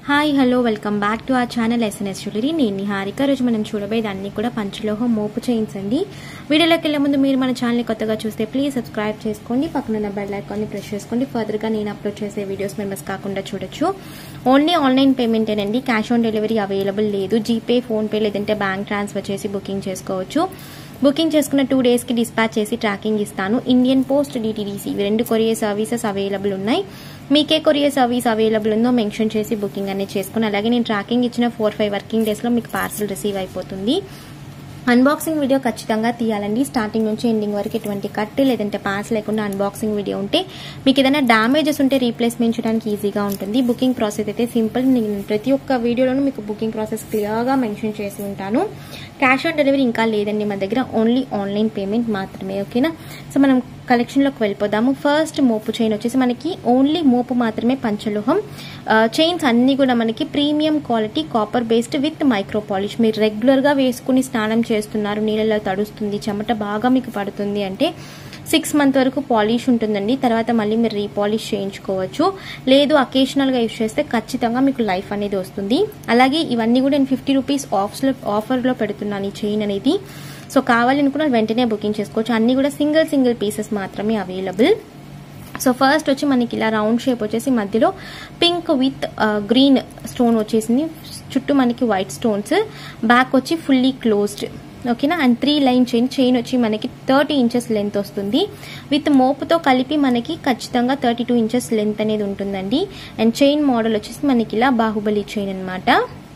Hi hello welcome back to our channel SNS jewellery. నేను నిహారిక. రోజు మనం చూడబోయేది అన్ని కూడా పంచలోహం మోపు చైన్స్ అండి. వీడియోలోకి వెళ్ళే ముందు మీరు మన ఛానల్ని కొత్తగా చూస్తే ప్లీజ్ సబ్స్క్రైబ్ చేసుకోండి, పక్కన ఉన్న బెల్ ఐకాన్ని ప్రెస్ చేసుకోండి. ఫర్దర్గా నేను అప్లోడ్ చేసే వీడియోస్ మీరు మిస్ కాకుండా చూడొచ్చు. ఓన్లీ ఆన్లైన్ పేమెంటేనండి, క్యాష్ ఆన్ డెలివరీ అవైలబుల్ లేదు. జీపే, ఫోన్పే లేదంటే బ్యాంక్ ట్రాన్స్ఫర్ చేసి బుకింగ్ చేసుకోవచ్చు. బుకింగ్ చేసుకున్న 2 డేస్కి డిస్పాచ్ చేసి ట్రాకింగ్ ఇస్తాను. ఇండియన్ పోస్ట్, డిటిడిసి ఇవి 2 కొరియర్ సర్వీసెస్ అవైలబుల్ ఉన్నాయి. మీకే కొరియర్ సర్వీస్ అవైలబుల్ ఉందో మెన్షన్ చేసి బుకింగ్ అనేది చేసుకుని, అలాగే నేను ట్రాకింగ్ ఇచ్చిన 4-5 వర్కింగ్ డేస్లో మీకు పార్సల్ రిసీవ్ అయిపోతుంది. అన్బాక్సింగ్ వీడియో ఖచ్చితంగా తీయాలండి. స్టార్టింగ్ నుంచి ఎండింగ్ వరకు ఎటువంటి కట్ లేదంటే పాస్ లేకుండా అన్బాక్సింగ్ వీడియో ఉంటే మీకు ఏదైనా డ్యామేజెస్ ఉంటే రీప్లేస్మెంట్ చేయడానికి ఈజీగా ఉంటుంది. బుకింగ్ ప్రాసెస్ అయితే సింపుల్. నేను ప్రతి ఒక్క వీడియోలోనూ మీకు బుకింగ్ ప్రాసెస్ క్లియర్గా మెన్షన్ చేసి ఉంటాను. క్యాష్ ఆన్ డెలివరీ ఇంకా లేదండి మన దగ్గర, ఓన్లీ ఆన్లైన్ పేమెంట్ మాత్రమే. ఓకేనా? సో మనం కలెక్షన్లోకి వెళ్ళిపోదాము. ఫస్ట్ మోపు చైన్ వచ్చేసి మనకి ఓన్లీ మోపు మాత్రమే పంచలోహం చైన్స్ అన్ని కూడా మనకి premium quality copper based with micro polish. మీరు రెగ్యులర్గా వేసుకుని స్నానం చేస్తున్నారు, నీళ్ళలో తడుస్తుంది, చెమట బాగా మీకు పడుతుంది అంటే 6 months వరకు పాలిష్ ఉంటుందండి. తర్వాత మళ్ళీ మీరు రీపాలిష్ చేయించుకోవచ్చు. లేదు అకేషనల్గా యూజ్ చేస్తే ఖచ్చితంగా మీకు లైఫ్ అనేది వస్తుంది. అలాగే ఇవన్నీ కూడా నేను 50 రూపీస్ ఆఫర్లో పెడుతున్నాను ఈ చైన్ అనేది. సో కావాలనుకున్న వెంటనే బుకింగ్ చేసుకోవచ్చు. అన్ని కూడా సింగిల్ పీసెస్ మాత్రమే అవైలబుల్. సో ఫస్ట్ వచ్చి మనకి ఇలా రౌండ్ షేప్ వచ్చేసి మధ్యలో పింక్ విత్ గ్రీన్ స్టోన్ వచ్చేసింది, చుట్టూ మనకి వైట్ స్టోన్స్, బ్యాక్ వచ్చి ఫుల్లీ క్లోజ్డ్. ఓకేనా? అండ్ 3 లైన్ చైన్ వచ్చి మనకి 30 inches లెంత్ వస్తుంది. విత్ మోపుతో కలిపి మనకి ఖచ్చితంగా 32 inches లెంత్ అనేది ఉంటుందండి. అండ్ చైన్ మోడల్ వచ్చేసి మనకి ఇలా బాహుబలి చైన్ అనమాట.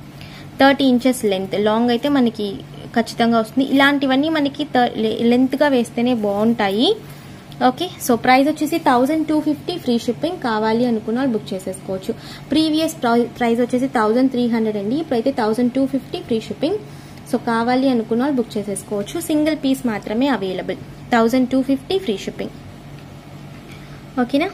30 inches లెంత్, లాంగ్ అయితే మనకి ఖచ్చితంగా వస్తుంది. ఇలాంటివన్నీ మనకి లెంత్గా వేస్తేనే బాగుంటాయి. ఓకే, సో ప్రైస్ వచ్చేసి 1250 ఫ్రీ షిప్పింగ్. కావాలి అనుకున్న వాళ్ళు బుక్ చేసేసుకోవచ్చు. ప్రీవియస్ ప్రైస్ వచ్చేసి 1300 అండి, ఇప్పుడైతే 1250 ఫ్రీ షిప్పింగ్. సో కావాలి అనుకున్న వాళ్ళు బుక్ చేసేసుకోవచ్చు. సింగిల్ పీస్ మాత్రమే అవైలబుల్, 1250 ఫ్రీ షిప్పింగ్. ఓకేనా?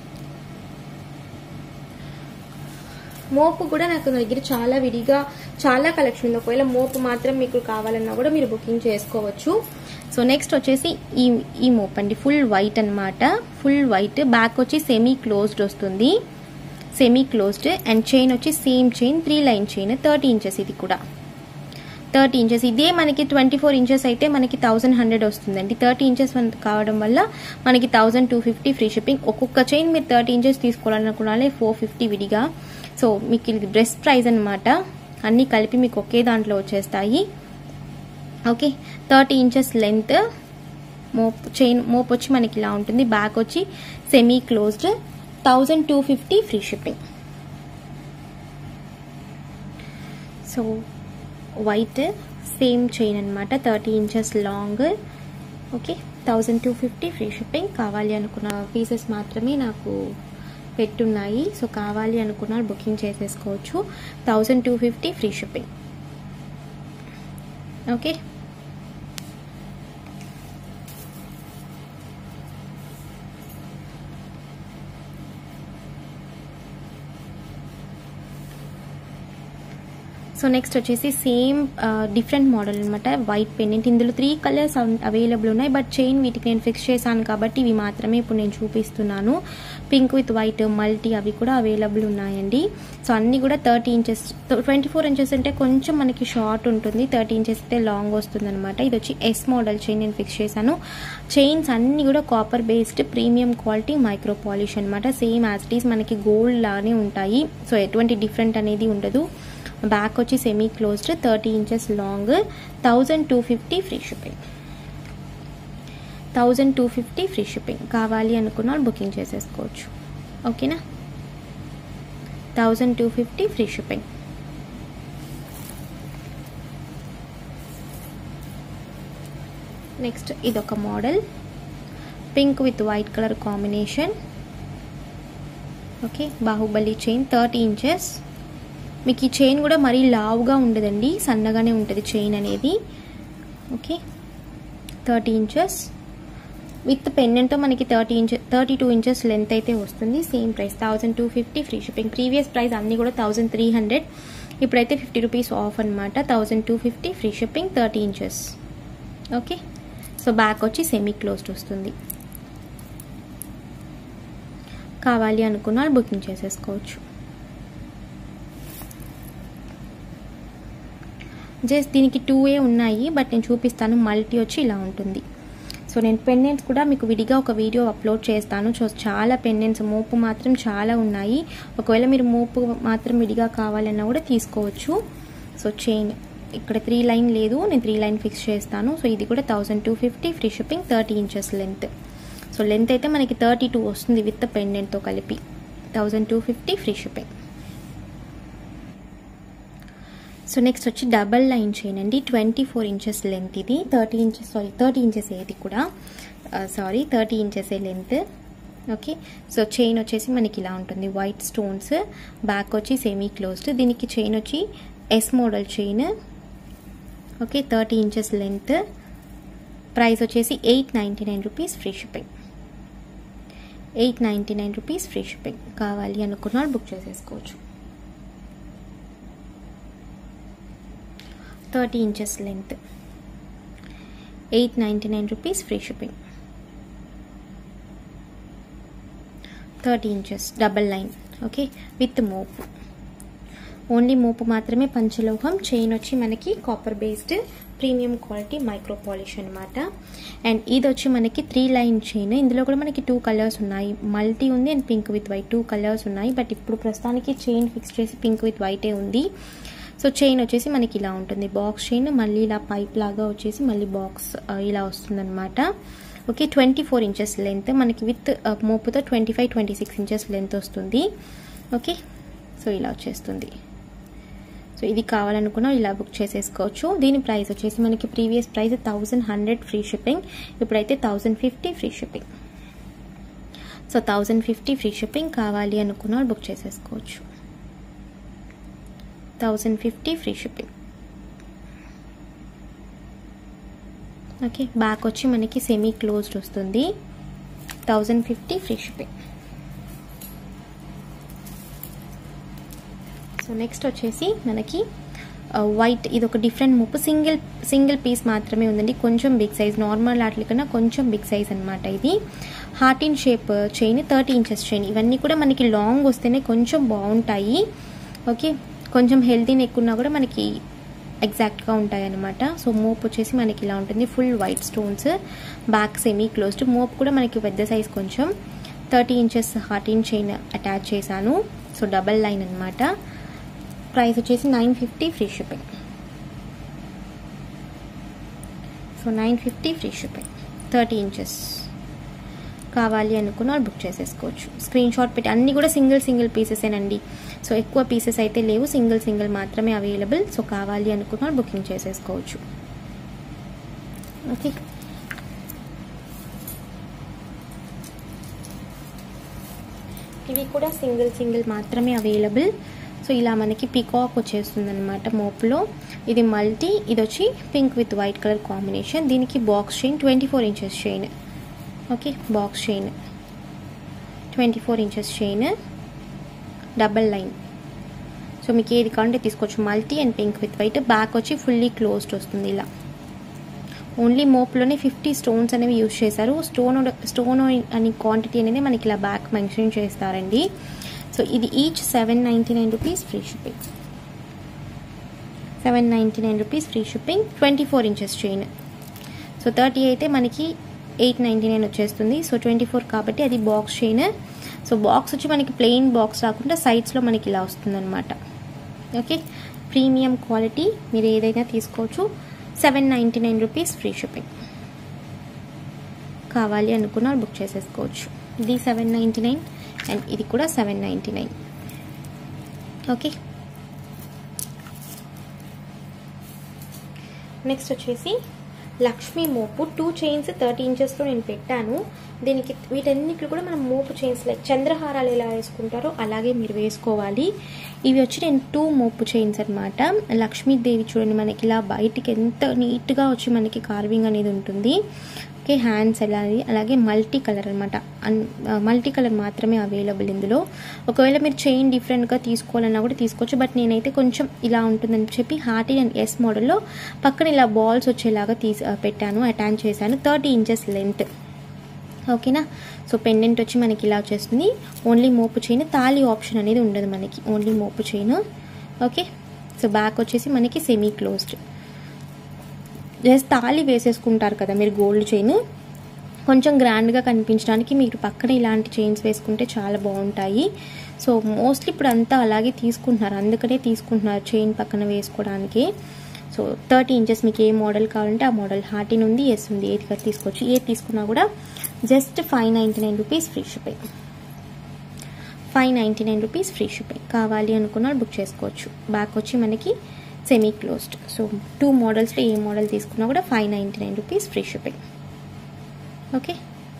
మోపు కూడా నాకు దగ్గర చాలా విడిగా చాలా కలెక్షన్ ఉంది. ఒకవేళ మోపు మాత్రం మీకు కావాలన్నా కూడా మీరు బుకింగ్ చేసుకోవచ్చు. సో నెక్స్ట్ వచ్చేసి ఈ మోప్ అండి, ఫుల్ వైట్ అనమాట. ఫుల్ వైట్, బ్యాక్ వచ్చి సెమీ క్లోజ్డ్ వస్తుంది, సెమీ క్లోజ్డ్. అండ్ చైన్ వచ్చి same chain, 3 line chain, 30 inches. ఇది కూడా 30 inches. ఇదే మనకి 24 inches అయితే మనకి 1100 వస్తుందండి. 30 inches కావడం వల్ల మనకి 1250 ఫ్రీ షిప్పింగ్. ఒక్కొక్క చైన్ మీరు 30 inches తీసుకోవాలనుకున్నాలే 450 విడిగా. సో మీకు ఇది డ్రెస్ ప్రైస్ అనమాట. అన్నీ కలిపి మీకు ఒకే దాంట్లో వచ్చేస్తాయి. ఓకే, 30 inches లెంత్ మోప్ వచ్చి మనకి ఇలా ఉంటుంది. బ్యాక్ వచ్చి semi closed, 1250 free shipping. So white same chain అనమాట, 30 inches long. Okay, 1250 free shipping. కావాలి అనుకున్న పీసెస్ మాత్రమే నాకు పెట్టున్నాయి. సో కావాలి అనుకున్న బుకింగ్ చేసేసుకోవచ్చు. 1250 free shipping. Okay, so next వచ్చేసి సేమ్ డిఫరెంట్ మోడల్ అనమాట, వైట్ పెండెంట్. ఇందులో 3 కలర్స్ అవైలబుల్ ఉన్నాయి, బట్ చైన్ వీటికి నేను ఫిక్స్ చేశాను కాబట్టి ఇవి మాత్రమే ఇప్పుడు నేను చూపిస్తున్నాను. పింక్ విత్ వైట్, మల్టీ అవి కూడా అవైలబుల్ ఉన్నాయండి. సో అన్నీ కూడా 30 inches. 24 inches అంటే కొంచెం మనకి షార్ట్ ఉంటుంది, 30 inches అయితే లాంగ్ వస్తుంది అనమాట. ఇది వచ్చి ఎస్ మోడల్ చైన్ నేను ఫిక్స్ చేశాను. చైన్స్ అన్నీ కూడా copper based premium quality micro polish అనమాట. సేమ్ యాజ్ ఇట్ ఈస్ మనకి గోల్డ్ లానే ఉంటాయి. సో ఎటువంటి డిఫరెంట్ అనేది ఉండదు. బ్యాక్ వచ్చి semi closed, 30 inches long, 1250 free shipping. 1250 free shipping. కావాలి అనుకున్న బుకింగ్ చేసేసుకోవచ్చు. ఓకేనా? 1250 ఫ్రీ షిప్పింగ్. నెక్స్ట్ ఇదొక model, pink with white colour combination. Okay, Baahubali chain, 30 inches. మీకు ఈ చైన్ కూడా మరీ లావుగా ఉండదండి, సన్నగానే ఉంటుంది చైన్ అనేది. ఓకే, 30 inches విత్ పెండెంట్తో మనకి 32 inches లెంత్ అయితే వస్తుంది. Same price 1250 free shipping. Previous price అన్నీ కూడా 1300, ఇప్పుడైతే 50 రూపీస్ ఆఫ్ అనమాట. 1250 free shipping, 30 inches. Okay, so back వచ్చి సెమీ క్లోజ్డ్ వస్తుంది. కావాలి అనుకున్న బుకింగ్ చేసేసుకోవచ్చు. జస్ట్ దీనికి 2 ఉన్నాయి, బట్ నేను చూపిస్తాను. మల్టీ వచ్చి ఇలా ఉంటుంది. సో నేను పెండెంట్స్ కూడా మీకు విడిగా ఒక వీడియో అప్లోడ్ చేస్తాను. సో చాలా పెండెంట్స్ మోపు మాత్రం చాలా ఉన్నాయి. ఒకవేళ మీరు మోపు మాత్రం విడిగా కావాలన్నా కూడా తీసుకోవచ్చు. సో చైన్ ఇక్కడ 3 లైన్ లేదు, నేను 3 లైన్ ఫిక్స్ చేస్తాను. సో ఇది కూడా 1250 free shipping, 30 inches length. So length అయితే మనకి 32 వస్తుంది విత్ పెండెంట్తో కలిపి. 1250 ఫ్రీ షిప్పింగ్. సో నెక్స్ట్ వచ్చి డబల్ లైన్ చైన్ అండి. 24 ఇంచెస్ లెంత్ ఇది. 30 ఇంచెస్ ఇది కూడా 30 inches length. Okay, so chain వచ్చేసి మనకి ఇలా ఉంటుంది. వైట్ స్టోన్స్, బ్యాక్ వచ్చి సెమీ క్లోజ్డ్. దీనికి చైన్ వచ్చి S model chain. Okay, 30 inches length. Price వచ్చేసి 899 rupees free shipping. 899 rupees free shipping. కావాలి అనుకున్న వాళ్ళు బుక్ చేసేసుకోవచ్చు. 30 inches length, 899 rupees free shipping. 30 inches double line. Okay, with మోపు. ఓన్లీ మోపు మాత్రమే, పంచలోహం. చైన్ వచ్చి మనకి copper based premium quality micro polish అనమాట. అండ్ ఇది వచ్చి మనకి 3 లైన్ చైన్. ఇందులో కూడా మనకి 2 కలర్స్ ఉన్నాయి. మల్టీ ఉంది and pink with white, 2 colours ఉన్నాయి. బట్ ఇప్పుడు ప్రస్తుతానికి చైన్ ఫిక్స్ చేసి పింక్ విత్ వైటే ఉంది. సో చైన్ వచ్చేసి మనకి ఇలా ఉంటుంది. బాక్స్ చైన్, మళ్ళీ ఇలా పైప్ లాగా వచ్చేసి మళ్ళీ బాక్స్ ఇలా వస్తుందన్నమాట. ఓకే, 24 ఇంచెస్ లెంత్ మనకి విత్ మోపుతో 25-26 ఇంచెస్ లెంత్ వస్తుంది. ఓకే, సో ఇలా వచ్చేస్తుంది. సో ఇది కావాలనుకున్నా ఇలా బుక్ చేసేసుకోవచ్చు. దీని ప్రైస్ వచ్చేసి మనకి ప్రీవియస్ ప్రైస్ 1100 ఫ్రీ షిప్పింగ్, ఇప్పుడైతే 1050 free shipping. So 1050 free shipping. కావాలి అనుకున్నా బుక్ చేసేసుకోవచ్చు. 1050 ఫ్రీ షిప్పింగ్. ఓకే, బ్యాక్ వచ్చి మనకి సెమీ క్లోజ్డ్ వస్తుంది. 1050 ఫ్రీ షిప్పింగ్. సో నెక్స్ట్ వచ్చేసి మనకి వైట్, ఇది ఒక డిఫరెంట్ మోపు. సింగిల్ పీస్ మాత్రమే ఉందండి. కొంచెం బిగ్ సైజ్, నార్మల్ వాటి కన్నా కొంచెం బిగ్ సైజ్ అనమాట. ఇది heart in shape chain, 30 inches chain. ఇవన్నీ కూడా మనకి లాంగ్ వస్తేనే కొంచెం బాగుంటాయి. ఓకే, కొంచెం హెల్తీ నెక్ ఉన్నా కూడా మనకి ఎగ్జాక్ట్గా ఉంటాయి అనమాట. సో మోప్ వచ్చేసి మనకి ఇలా ఉంటుంది. Full white stones, back semi closed. మోప్ కూడా మనకి పెద్ద సైజ్, కొంచెం 30 inches heart in chain attach చేశాను. సో డబల్ లైన్ అనమాట. ప్రైస్ వచ్చేసి 950 free shipping. So 950 free shipping. 30 inches. కావాలి అనుకున్న వాళ్ళు బుక్ చేసేసుకోవచ్చు. స్క్రీన్ షాట్ పెట్టి, అన్నీ కూడా సింగిల్ పీసెసేనండి. సో ఎక్కువ పీసెస్ అయితే లేవు, సింగిల్ మాత్రమే అవైలబుల్. సో కావాలి అనుకున్న వాళ్ళు బుకింగ్ చేసేసుకోవచ్చు. ఓకే, ఇవి కూడా సింగిల్ మాత్రమే అవైలబుల్. సో ఇలా మనకి పీకాక్ వచ్చేస్తుంది అనమాట మోపులో. ఇది మల్టీ, ఇది వచ్చి pink with white colour combination. దీనికి box chain, 24 inches chain. Okay, box chain 24 inches chain, double line. So మీకు ఏది కావాలంటే తీసుకోవచ్చు. Multi and pink with white. Back వచ్చి ఫుల్లీ క్లోజ్డ్ వస్తుంది ఇలా. ఓన్లీ మోప్లోనే 50 స్టోన్స్ అనేవి యూజ్ చేశారు. స్టోన్ అని క్వాంటిటీ అనేది మనకి ఇలా బ్యాక్ మెన్షన్ చేస్తారండి. సో ఇది each 799 rupees free shipping. 799 rupees free shipping. 24 inches chain. So 30 అయితే మనకి 899 వచ్చేస్తుంది. సో 24 కాబట్టి అది బాక్స్ చైన్. సో బాక్స్ వచ్చి మనకి ప్లెయిన్ బాక్స్ రాకుండా సైడ్స్లో మనకి ఇలా వస్తుంది అనమాట. ఓకే, ప్రీమియం క్వాలిటీ, మీరు ఏదైనా తీసుకోవచ్చు. 799 రూపీస్ ఫ్రీ షిప్పింగ్. కావాలి అనుకున్న బుక్ చేసేసుకోవచ్చు. ఇది 799 అండ్ ఇది కూడా 799. ఓకే, నెక్స్ట్ వచ్చేసి లక్ష్మీ మోపు 2 చైన్స్ 30 ఇంచెస్తో నేను పెట్టాను. దీనికి వీటన్నిటిలో కూడా మనం మోపు చైన్స్ లైక్ చంద్రహారాలు ఎలా వేసుకుంటారో అలాగే మీరు వేసుకోవాలి. ఇవి వచ్చి నేను 2 మోపు చైన్స్ అనమాట. లక్ష్మీదేవి చూడండి మనకి ఇలా బయటికి ఎంత నీట్గా వచ్చి మనకి కార్వింగ్ అనేది ఉంటుంది. ఓకే, హ్యాండ్స్ అలాగే మల్టీ కలర్ అనమాట. మల్టీ కలర్ మాత్రమే అవైలబుల్ ఇందులో. ఒకవేళ మీరు చైన్ డిఫరెంట్గా తీసుకోవాలన్నా కూడా తీసుకోవచ్చు. బట్ నేనైతే కొంచెం ఇలా ఉంటుందని చెప్పి హార్ట్ అండ్ ఎస్ మోడల్లో పక్కన ఇలా బాల్స్ వచ్చేలాగా పెట్టాను, అటాచ్ చేశాను. 30 ఇంచెస్ లెంత్. ఓకేనా, సో పెండెంట్ వచ్చి మనకి ఇలా వచ్చేస్తుంది. ఓన్లీ మోపు చైన్, తాళి ఆప్షన్ అనేది ఉండదు మనకి, ఓన్లీ మోపు చైన్. ఓకే, సో బ్యాక్ వచ్చేసి మనకి సెమీ క్లోజ్డ్. జస్ట్ తాళి వేసేసుకుంటారు కదా మీరు గోల్డ్ చైన్, కొంచెం గ్రాండ్గా కనిపించడానికి మీరు పక్కన ఇలాంటి చైన్స్ వేసుకుంటే చాలా బాగుంటాయి. సో మోస్ట్లీ ఇప్పుడు అంతా అలాగే తీసుకుంటున్నారు, అందుకనే తీసుకుంటున్నారు చైన్ పక్కన వేసుకోవడానికి. సో 30 ఇంచెస్ మీకు ఏ మోడల్ కావాలంటే ఆ మోడల్, హార్టిన్ ఉంది, ఎస్ ఉంది, ఏది తీసుకోవచ్చు. ఏది తీసుకున్నా కూడా just 599 rupees free shipping. 599 rupees free shipping. కావాలి అనుకున్న బుక్ చేసుకోవచ్చు. బ్యాక్ వచ్చి మనకి సెమీ క్లోజ్డ్. సో 2 మోడల్స్లో ఏ మోడల్ తీసుకున్నా కూడా 599 rupees free shipping. Okay.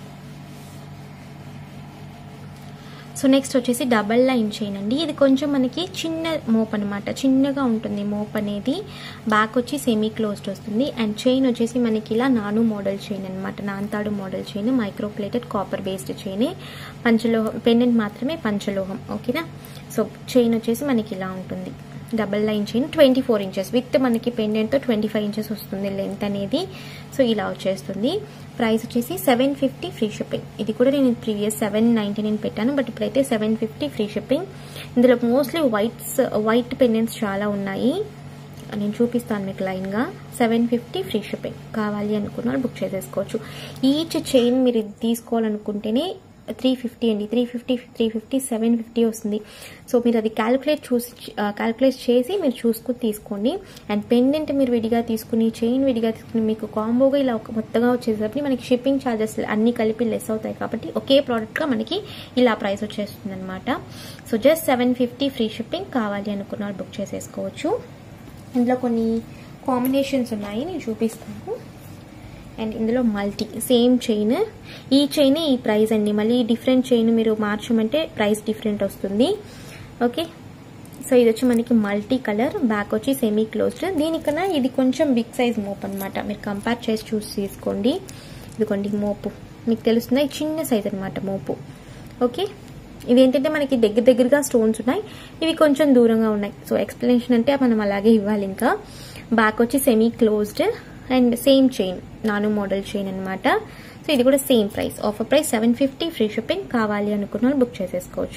So next వచ్చేసి డబల్ లైన్ చైన్ అండి. ఇది కొంచెం మనకి చిన్న మోప్ అనమాట, చిన్నగా ఉంటుంది మోప్ అనేది. బ్యాక్ వచ్చి సెమీ క్లోజ్డ్ వస్తుంది. అండ్ చైన్ వచ్చేసి మనకి ఇలా నాను మోడల్ చైన్ అనమాట, నాంతాడు model chain, micro plated copper based chain. పంచలోహం పెండెంట్ మాత్రమే పంచలోహం. ఓకేనా. సో చైన్ వచ్చేసి మనకి ఇలా ఉంటుంది, double line chain, 24 inches with మనకి పెండెంట్తో 25 ఇంచెస్ వస్తుంది లెంత్ అనేది. సో ఇలా వచ్చేస్తుంది. ప్రైస్ వచ్చేసి 750 ఫ్రీ షిప్పింగ్. ఇది కూడా నేను ప్రీవియస్ 799 పెట్టాను, బట్ ఇప్పుడైతే 750 ఫ్రీ షిప్పింగ్. ఇందులో మోస్ట్లీ వైట్ పెండెంట్స్ చాలా ఉన్నాయి, నేను చూపిస్తాను మీకు లైన్గా. 750 ఫ్రీ షిప్పింగ్. కావాలి అనుకున్న బుక్ చేసేసుకోవచ్చు. ఈచ్ చైన్ మీరు తీసుకోవాలనుకుంటేనే 350 అండి. 350 750 వస్తుంది. సో మీరు అది క్యాలిక్యులేట్ చేసి మీరు చూసుకుని తీసుకోండి. అండ్ పెండెంట్ మీరు విడిగా తీసుకుని, చైన్ విడిగా తీసుకుని, మీకు కాంబోగా ఇలా మొత్తగా వచ్చేసరికి మనకి షిప్పింగ్ ఛార్జెస్ అన్ని కలిపి లెస్ అవుతాయి. కాబట్టి ఒకే ప్రోడక్ట్గా మనకి ఇలా ప్రైస్ వచ్చేస్తుంది అనమాట. So just 750 free shipping. కావాలి అనుకున్న వాళ్ళు బుక్ చేసేసుకోవచ్చు. ఇందులో కొన్ని కాంబినేషన్స్ ఉన్నాయి, నేను చూపిస్తాను. అండ్ ఇందులో మల్టీ సేమ్ చైన్, ఈ చైన్ ఈ ప్రైస్ అండి. మళ్ళీ డిఫరెంట్ చైన్ మీరు మార్చమంటే ప్రైస్ డిఫరెంట్ వస్తుంది. ఓకే. సో ఇది వచ్చి మనకి మల్టీ కలర్, బ్యాక్ వచ్చి సెమీ క్లోజ్డ్. దీనికన్నా ఇది కొంచెం బిగ్ సైజ్ మోప్ అనమాట, మీరు కంపేర్ చేసి చూసి తీసుకోండి. ఇదిగోండి మోపు మీకు తెలుస్తుంది, చిన్న సైజ్ అనమాట మోపు. ఓకే. ఇదేంటంటే మనకి దగ్గరగా స్టోన్స్ ఉన్నాయి, ఇవి కొంచెం దూరంగా ఉన్నాయి. సో ఎక్స్ప్లెనేషన్ అంటే మనం అలాగే ఇవ్వాలి. ఇంకా బ్యాక్ వచ్చి semi closed and same chain, నాను మోడల్ చైన్ అనమాట. సో ఇది కూడా same price, offer price 750 free shipping. కావాలి అనుకున్న వాళ్ళు బుక్ చేసేసుకోవచ్చు.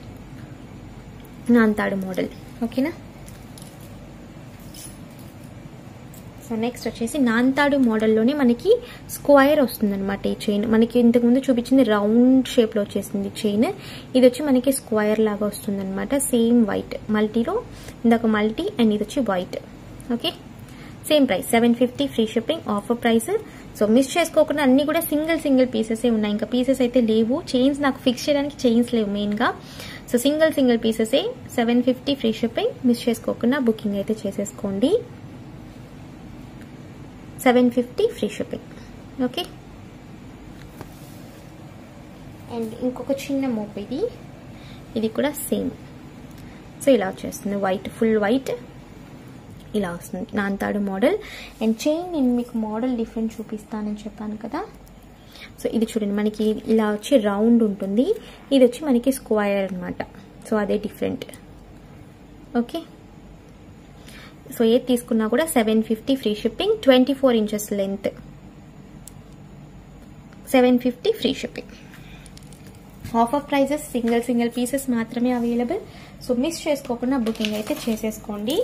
నాంతాడు మోడల్. ఓకేనా. సో నెక్స్ట్ వచ్చేసి నాంతాడు మోడల్లోనే మనకి స్క్వైర్ వస్తుంది అనమాట ఈ చైన్. మనకి ఇంతకుముందు చూపించింది రౌండ్ షేప్లో వచ్చేసింది చైన్, ఇది వచ్చి మనకి స్క్వైర్ లాగా వస్తుంది అనమాట. సేమ్ వైట్, మల్టీలో ఇందాక మల్టీ అండ్ ఇది వచ్చి white. Okay. Same price 750 free shipping, offer price. So miss చేసుకోకుండా అన్ని కూడా సింగిల్ పీసెస్ ఉన్నాయి, ఇంకా పీసెస్ అయితే లేవు. చైన్స్ నాకు ఫిక్స్ చేయడానికి చైన్స్ లేవు మెయిన్గా. So single pieces 750 free shipping. Miss చేసుకోకుండా బుకింగ్ అయితే చేసేసుకోండి. 750 ఫ్రీ షిప్పింగ్. ఓకే. అండ్ ఇంకొక చిన్న మోప్, ఇది కూడా సేమ్. సో ఇలా వచ్చేస్తుంది వైట్, ఫుల్ వైట్ ఇలా వస్తుంది, నాంతాడు మోడల్. అండ్ చైన్ నేను మీకు మోడల్ డిఫరెంట్ చూపిస్తానని చెప్పాను కదా. సో ఇది చూడండి, మనకి ఇలా వచ్చి రౌండ్ ఉంటుంది, ఇది వచ్చి మనకి స్క్వైర్ అనమాట. సో అదే డిఫరెంట్. ఓకే. సో ఏది తీసుకున్నా కూడా 750 free shipping. 24 inches length, 750 free shipping. Offer prices, single pieces మాత్రమే అవైలబుల్. సో మిస్ చేసుకోకుండా బుకింగ్ అయితే చేసేసుకోండి.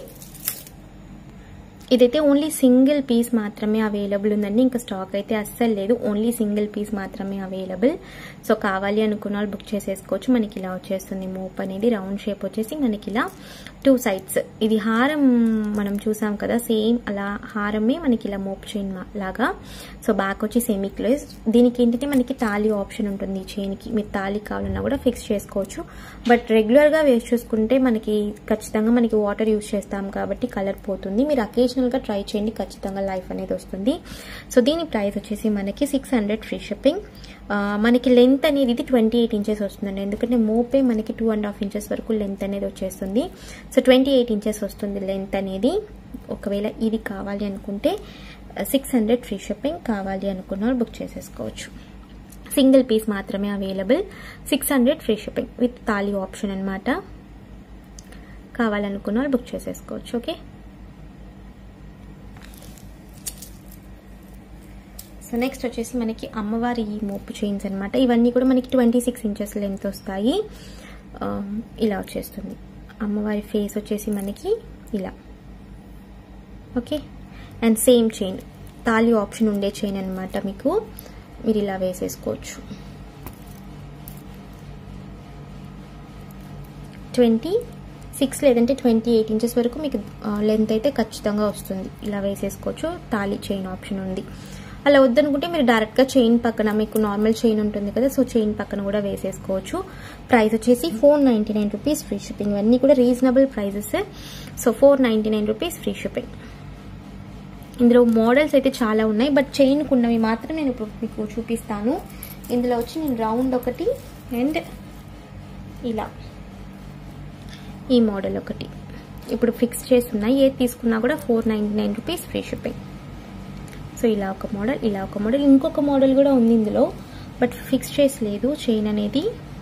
ఇదైతే ఓన్లీ సింగిల్ పీస్ మాత్రమే అవైలబుల్ ఉందండి, ఇంకా స్టాక్ అయితే అస్సలు లేదు. ఓన్లీ సింగిల్ పీస్ మాత్రమే అవైలబుల్. సో కావాలి అనుకున్న వాళ్ళు బుక్ చేసేసుకోవచ్చు. మనకి ఇలా వచ్చేస్తుంది మోప్ అనేది, రౌండ్ షేప్ వచ్చేసి మనకి ఇలా 2 సైడ్స్. ఇది హారం మనం చూసాం కదా, సేమ్ అలా హారమే మనకి ఇలా మోప్ చైన్ లాగా. సో బ్యాక్ వచ్చి సెమీ క్లోజ్. దీనికి ఏంటంటే మనకి తాళి ఆప్షన్ ఉంటుంది ఈ చైన్కి, మీరు తాళి కావాలన్నా కూడా ఫిక్స్ చేసుకోవచ్చు. బట్ రెగ్యులర్గా వేసి చూసుకుంటే మనకి ఖచ్చితంగా మనకి వాటర్ యూజ్ చేస్తాం కాబట్టి కలర్ పోతుంది. మీరు అకేషనల్గా ట్రై చేయండి, ఖచ్చితంగా లైఫ్ అనేది వస్తుంది. సో దీని ప్రైస్ వచ్చేసి మనకి 600 ఫ్రీ షిప్పింగ్. మనకి లెంత్ అనేది ఇది 28 ఇంచెస్ వస్తుందండి, ఎందుకంటే మోపే మనకి 2.5 ఇంచెస్ వరకు లెంత్ అనేది వచ్చేస్తుంది. సో 28 ఇంచెస్ వస్తుంది లెంత్ అనేది. ఒకవేళ ఇది కావాలి అనుకుంటే 600 ఫ్రీ షిప్పింగ్. కావాలి అనుకున్న బుక్ చేసేసుకోవచ్చు. సింగిల్ పీస్ మాత్రమే అవైలబుల్. 600 ఫ్రీ షిప్పింగ్ విత్ తాళి ఆప్షన్ అనమాట. కావాలనుకున్న బుక్ చేసేసుకోవచ్చు. ఓకే. సో నెక్స్ట్ వచ్చేసి మనకి అమ్మవారి మోపు చైన్స్ అనమాట. ఇవన్నీ కూడా మనకి 26 ఇంచెస్ లెంత్ వస్తాయి. ఇలా వచ్చేస్తుంది అమ్మవారి ఫేస్ వచ్చేసి మనకి ఇలా. ఓకే. అండ్ సేమ్ చైన్, తాళి ఆప్షన్ ఉండే చైన్ అనమాట. మీకు మీరు ఇలా వేసేసుకోవచ్చు. 26 లేదంటే 28 ఇంచెస్ వరకు మీకు లెంత్ అయితే ఖచ్చితంగా వస్తుంది. ఇలా వేసేసుకోవచ్చు. తాళి చైన్ ఆప్షన్ ఉంది. అలా వద్దనుకుంటే మీరు డైరెక్ట్గా చైన్ పక్కన మీకు నార్మల్ చైన్ ఉంటుంది కదా, సో చైన్ పక్కన కూడా వేసేసుకోవచ్చు. ప్రైస్ వచ్చేసి 499 రూపీస్ ఫ్రీ షిప్పింగ్. ఇవన్నీ కూడా reasonable prices. So 499 rupees free shipping. ఇందులో మోడల్స్ అయితే చాలా ఉన్నాయి, బట్ చైన్కు ఉన్నవి మాత్రం నేను ఇప్పుడు మీకు చూపిస్తాను. ఇందులో వచ్చి నేను రౌండ్ ఒకటి అండ్ ఇలా ఈ మోడల్ ఒకటి ఇప్పుడు ఫిక్స్ చేసి ఉన్నాయి. ఏది తీసుకున్నా కూడా 499 రూపీస్ ఫ్రీ షిప్పింగ్. సో ఇలా ఒక మోడల్, ఇలా ఒక మోడల్, ఇంకొక మోడల్ కూడా ఉంది ఇందులో, బట్ ఫిక్స్ చేసి లేదు చైన్ అనేది.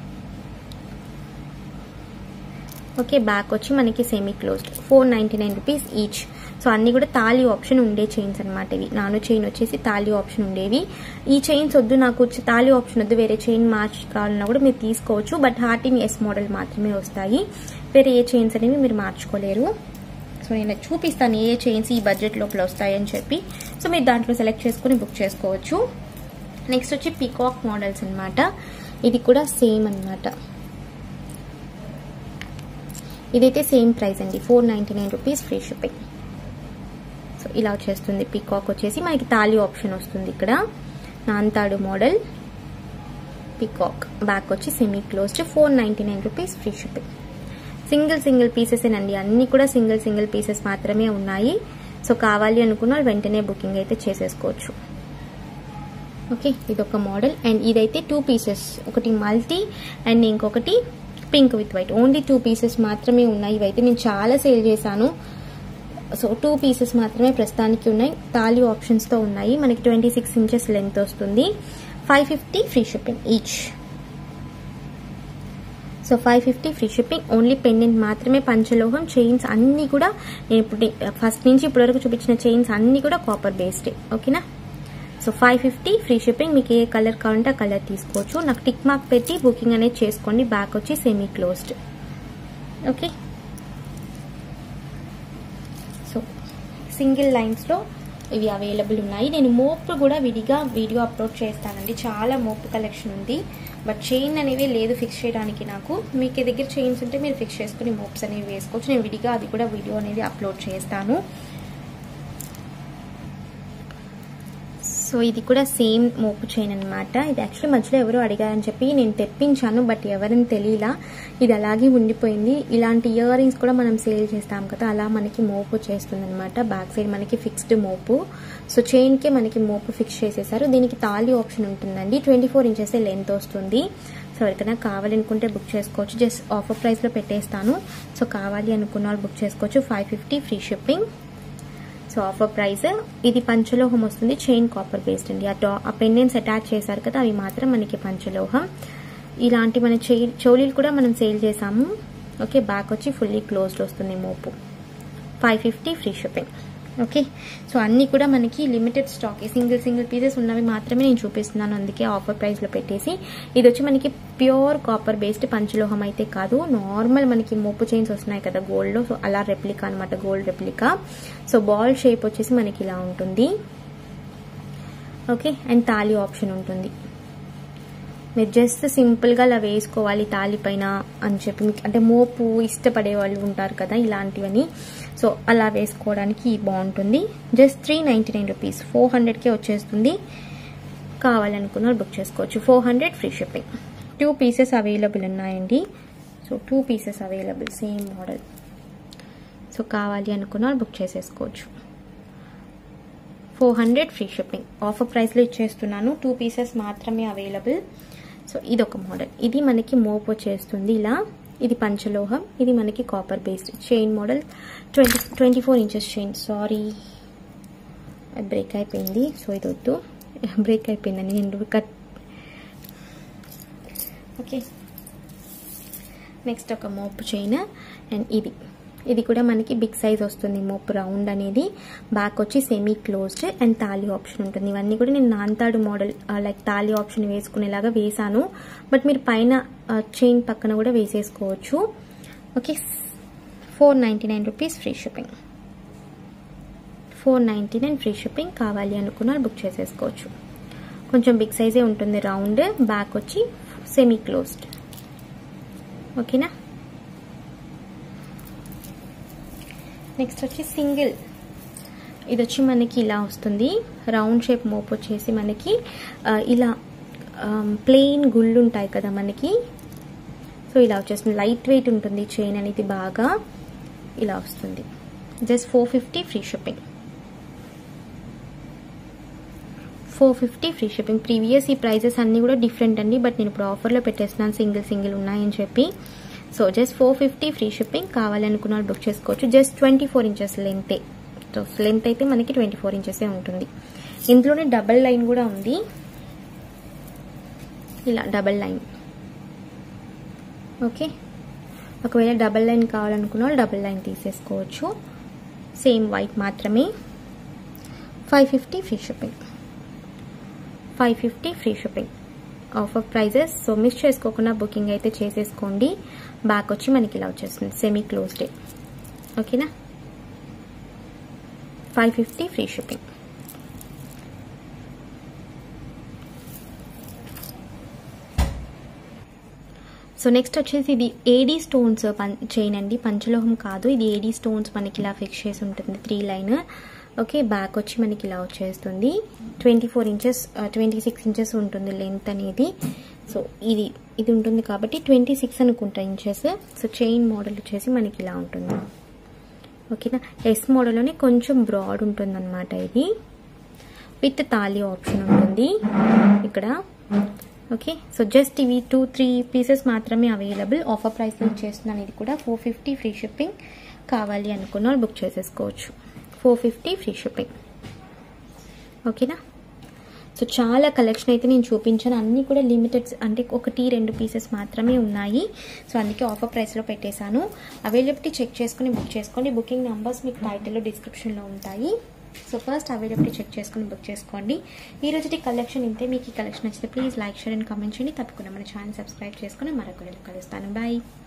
ఓకే, బ్యాక్ వచ్చి మనకి semi closed. 499 rupees each. So అన్ని కూడా తాళి ఆప్షన్ ఉండే చైన్స్ అనమాట. ఇవి నాను చైన్ వచ్చేసి తాళి ఆప్షన్ ఉండేవి. ఈ చైన్స్ వద్దు నాకు తాళి ఆప్షన్ వద్దు, వేరే చైన్ మార్చి కావాలన్నా కూడా మీరు తీసుకోవచ్చు. బట్ హార్టిన్ ఎస్ మోడల్ మాత్రమే వస్తాయి. వేరే ఏ చైన్స్ అనేవి మీరు మార్చుకోలేరు. సో నేను చూపిస్తాను ఏ చైన్స్ ఈ బడ్జెట్ లోపల వస్తాయని చెప్పి. సో మీరు దాంట్లో సెలెక్ట్ చేసుకుని బుక్ చేసుకోవచ్చు. నెక్స్ట్ వచ్చి పీకాక్ మోడల్స్ అనమాట. ఇది కూడా సేమ్ అనమాట. ఇదైతే సేమ్ ప్రైస్ అండి, 499 రూపీస్ ఫ్రీ షిప్పింగ్. సో ఇలా వచ్చేస్తుంది. పీకాక్ వచ్చేసి మనకి తాళి ఆప్షన్ వస్తుంది. ఇక్కడ నాంతాడు మోడల్ పీకాక్. బ్యాక్ వచ్చి semi closed. 499 rupees free shipping. Single pieces అండి, అన్ని కూడా సింగిల్ పీసెస్ మాత్రమే ఉన్నాయి. సో కావాలి అనుకున్న వాళ్ళు వెంటనే బుకింగ్ అయితే చేసేసుకోవచ్చు. ఓకే, ఇదొక మోడల్. అండ్ ఇదైతే 2 పీసెస్, ఒకటి మల్టీ అండ్ ఇంకొకటి pink with white. Only 2 pieces మాత్రమే ఉన్నాయి. ఇవైతే నేను చాలా సేల్ చేశాను. సో 2 పీసెస్ మాత్రమే ప్రస్తుతానికి ఉన్నాయి. తాళి ఆప్షన్స్ తో ఉన్నాయి. మనకి 26 ఇంచెస్ లెంత్ వస్తుంది. 550 free shipping each. So 550 free shipping. Only pendant మాత్రమే పంచలోహం. చైన్స్ అన్ని కూడా నేను ఇప్పుడు ఫస్ట్ నుంచి ఇప్పటి వరకు చూపించిన చైన్స్ అన్ని కూడా కాపర్ బేస్డ్. ఓకేనా? So 550 free shipping. మీకు ఏ కలర్ కావాలంటే ఆ కలర్ తీసుకోవచ్చు. నాకు టిక్ మార్క్ పెట్టి బుకింగ్ అనేది చేసుకోండి. బ్యాక్ వచ్చి semi closed. Okay, so single lines లో ఇవి అవైలబుల్ ఉన్నాయి. నేను మోపు కూడా విడిగా వీడియో అప్లోడ్ చేస్తానండి. చాలా మోపు కలెక్షన్ ఉంది, బట్ చైన్ అనేవి లేదు ఫిక్స్ చేయడానికి. నాకు మీకు దగ్గర చైన్స్ ఉంటే మీరు ఫిక్స్ చేసుకుని మోప్స్ అనేవి వేసుకోవచ్చు. నేను విడిగా అది కూడా వీడియో అనేది అప్లోడ్ చేస్తాను. సో ఇది కూడా సేమ్ మోపు చైన్ అనమాట. ఇది యాక్చువల్లీ మధ్యలో ఎవరో అడిగారని చెప్పి నేను తెప్పించాను, బట్ ఎవరని తెలియలా. ఇది అలాగే ఉండిపోయింది. ఇలాంటి ఇయర్ రింగ్స్ కూడా మనం సేల్ చేస్తాం కదా, అలా మనకి మోపు చేస్తుంది అనమాట. బ్యాక్ సైడ్ మనకి ఫిక్స్డ్ మోపు. సో చైన్ కే మనకి మోపు ఫిక్స్ చేసేసారు. దీనికి తాళి ఆప్షన్ ఉంటుందండి. 24 ఇంచెస్ లెంత్ వస్తుంది. సో ఎవరికైనా కావాలనుకుంటే బుక్ చేసుకోవచ్చు. జస్ట్ ఆఫర్ ప్రైస్ లో పెట్టేస్తాను. సో కావాలి అనుకున్న వాళ్ళు బుక్ చేసుకోవచ్చు. 550 free shipping. So offer price. ఇది పంచలోహం వస్తుంది. చైన్ కాపర్ బేస్డ్ అండి. ఆ పెండెంట్స్ అటాచ్ చేశారు కదా, అవి మాత్రం మనకి పంచలోహం. ఇలాంటి మన చౌలీలు కూడా మనం సేల్ చేసాము. ఓకే, బ్యాక్ వచ్చి ఫుల్లీ క్లోజ్డ్ వస్తుంది మోపు. 550 ఫ్రీ షిప్పింగ్. ఓకే, సో అన్ని కూడా మనకి లిమిటెడ్ స్టాక్, సింగిల్ పీసెస్ ఉన్నవి మాత్రమే నేను చూపిస్తున్నాను. అందుకే ఆఫర్ ప్రైస్ లో పెట్టేసి. ఇది వచ్చి మనకి ప్యూర్ కాపర్ బేస్డ్ పంచలోహం అయితే కాదు. నార్మల్ మనకి మోపు చైన్స్ వస్తున్నాయి కదా గోల్డ్ లో, సో అలా రెప్లికా అనమాట, gold replica. So ball shape వచ్చేసి మనకి ఇలా ఉంటుంది. ఓకే, అండ్ తాళి ఆప్షన్ ఉంటుంది. మీరు జస్ట్ సింపుల్ గా అలా వేసుకోవాలి తాళి పైన అని చెప్పి, అంటే మోపు ఇష్టపడే వాళ్ళు ఉంటారు కదా ఇలాంటివని. సో అలా వేసుకోవడానికి బాగుంటుంది. జస్ట్ 399 రూపీస్, 400కే వచ్చేస్తుంది. కావాలనుకున్న బుక్ చేసుకోవచ్చు. 400 ఫ్రీ షిప్పింగ్. 2 పీసెస్ అవైలబుల్ ఉన్నాయండి. So 2 pieces available, same model. So కావాలి అనుకున్న బుక్ చేసేసుకోవచ్చు. 400 ఫ్రీ షిప్పింగ్. ఆఫర్ ప్రైస్ లో ఇచ్చేస్తున్నాను. 2 పీసెస్ మాత్రమే అవైలబుల్. సో ఇదొక మోడల్. ఇది మనకి మోపు వచ్చేస్తుంది ఇలా. ఇది పంచలోహం. ఇది మనకి copper based chain model. 24 inches chain. Sorry, break అయిపోయింది. సో ఇది వద్దు, బ్రేక్ అయిపోయిందండి. నేను కట్. ఓకే, నెక్స్ట్ ఒక మోపు చైన్. అండ్ ఇది కూడా మనకి బిగ్ సైజ్ వస్తుంది మోపు రౌండ్ అనేది. బ్యాక్ వచ్చి సెమీ క్లోజ్డ్ అండ్ తాళి ఆప్షన్ ఉంటుంది. ఇవన్నీ కూడా నేను నాంతాడు మోడల్ లైక్ తాళి ఆప్షన్ వేసుకునేలాగా వేసాను, బట్ మీరు పైన చైన్ పక్కన కూడా వేసేసుకోవచ్చు. Okay, 499 rupees free shipping. 499 free shipping. కావాలి అనుకున్న బుక్ చేసేసుకోవచ్చు. కొంచెం బిగ్ సైజే ఉంటుంది. రౌండ్ బ్యాక్ వచ్చి సెమీ క్లోజ్డ్. ఓకేనా. నెక్స్ట్ వచ్చి సింగిల్. ఇది వచ్చి మనకి ఇలా వస్తుంది. రౌండ్ షేప్ మోపు వచ్చేసి మనకి ఇలా ప్లెయిన్ గుళ్ళు ఉంటాయి కదా మనకి. సో ఇలా వచ్చేస్తుంది. లైట్ వెయిట్ ఉంటుంది చైన్ అనేది. బాగా ఇలా వస్తుంది. Just 450 free shipping. 450 free shipping. Previous ఈ ప్రైజెస్ అన్నీ కూడా డిఫరెంట్ అండి. బట్ నేను ఇప్పుడు ఆఫర్లో పెట్టేస్తున్నాను. సింగిల్ ఉన్నాయని చెప్పి. So just 450 free shipping. కావాలనుకున్న వాళ్ళు బుక్ చేసుకోవచ్చు. జస్ట్ 24 ఇంచెస్ లెంతే. సో లెంత్ అయితే మనకి 24 ఇంచెసే ఉంటుంది. ఇందులోనే డబల్ లైన్ కూడా ఉంది. ఇలా డబల్ లైన్. ఓకే. ఒకవేళ డబల్ లైన్ కావాలనుకున్న వాళ్ళు డబల్ లైన్ తీసేసుకోవచ్చు. సేమ్ వైట్ మాత్రమే. 550 free shipping. 550 free shipping. Offer prices. So miss చేసుకోకుండా బుకింగ్ అయితే చేసేసుకోండి. బ్యాక్ వచ్చి మనకి ఇలా వచ్చేస్తుంది. Semi closed. ఓకేనా. 550 ఫ్రీ షిప్పింగ్. సో నెక్స్ట్ వచ్చేసి ఇది ఏడీ స్టోన్స్ చైన్ అండి. పంచలోహం కాదు. ఇది ఏడీ స్టోన్స్ మనకి ఇలా ఫిక్స్ చేసి ఉంటుంది. 3 లైన్. ఓకే. బ్యాక్ వచ్చి మనకి ఇలా వచ్చేస్తుంది. 24 ఇంచెస్ 26 ఇంచెస్ ఉంటుంది లెంత్ అనేది. సో ఇది ఉంటుంది కాబట్టి 26 అనుకుంటా ఇంచెస్. సో చైన్ మోడల్ వచ్చేసి మనకి ఇలా ఉంటుంది. ఓకేనా. ఎస్ మోడల్లోనే కొంచెం బ్రాడ్ ఉంటుంది అనమాట. ఇది విత్ తాళి ఆప్షన్ ఉంటుంది ఇక్కడ. ఓకే. సో జస్ట్ ఇవి 2-3 పీసెస్ మాత్రమే అవైలబుల్. ఆఫర్ ప్రైస్లో చేస్తున్నాను. ఇది కూడా 450 ఫ్రీ షిప్పింగ్. కావాలి అనుకున్న వాళ్ళు బుక్ చేసేసుకోవచ్చు. 450 ఫ్రీ షిప్పింగ్. ఓకేనా. సో చాలా కలెక్షన్ అయితే నేను చూపించాను. అన్నీ కూడా లిమిటెడ్, అంటే 1-2 పీసెస్ మాత్రమే ఉన్నాయి. సో అందుకే ఆఫర్ ప్రైస్లో పెట్టేశాను. అవైలబిలిటీ చెక్ చేసుకుని బుక్ చేసుకోండి. బుకింగ్ నెంబర్స్ మీకు టైటిల్లో డిస్క్రిప్షన్లో ఉంటాయి. సో ఫస్ట్ అవైలబిలిటీ చెక్ చేసుకుని బుక్ చేసుకోండి. ఈ రోజుటి కలెక్షన్ ఇంతే. మీకు ఈ కలెక్షన్ నచ్చితే please like, share and comment చేయండి. తప్పకుండా మన ఛానల్ సబ్స్క్రైబ్ చేసుకుని మరొక కలుస్తాను. బాయ్.